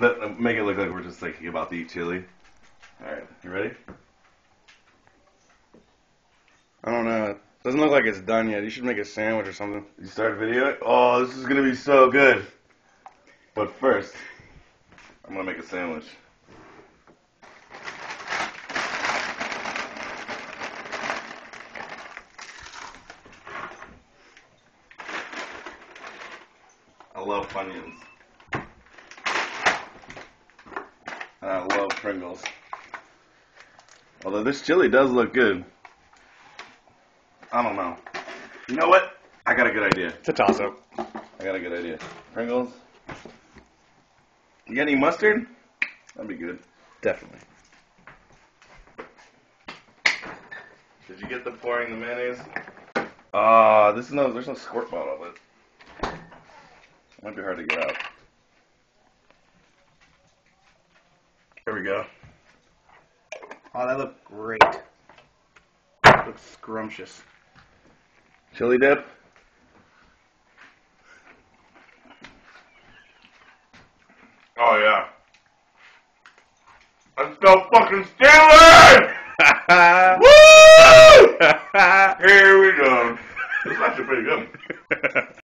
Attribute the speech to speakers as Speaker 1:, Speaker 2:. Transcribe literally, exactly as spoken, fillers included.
Speaker 1: But make it look like we're just like about to eat chili. Alright, you ready?
Speaker 2: I don't know. It doesn't look like it's done yet. You should make a sandwich or something.
Speaker 1: You start videoing? Oh, this is gonna be so good. But first, I'm gonna make a sandwich. I love Funyuns. And I love Pringles. Although this chili does look good. I don't know. You know what? I got a good idea.
Speaker 2: It's a toss-up.
Speaker 1: I got a good idea. Pringles. You got any mustard? That'd be good.
Speaker 2: Definitely.
Speaker 1: Did you get the pouring the mayonnaise? Ah, uh, this is no. There's no squirt bottle, but it might be hard to get out. There we go.
Speaker 2: Oh, that looked great. That looks scrumptious.
Speaker 1: Chili dip. Oh yeah. Let's go fucking Stanley! Woo! Here we go. This is actually pretty good.